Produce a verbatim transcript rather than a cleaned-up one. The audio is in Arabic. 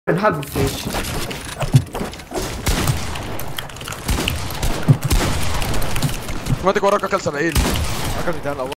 بنحارب فيش. اوتوماتيك وراك اكل سبعين. اكل ميتين الاول.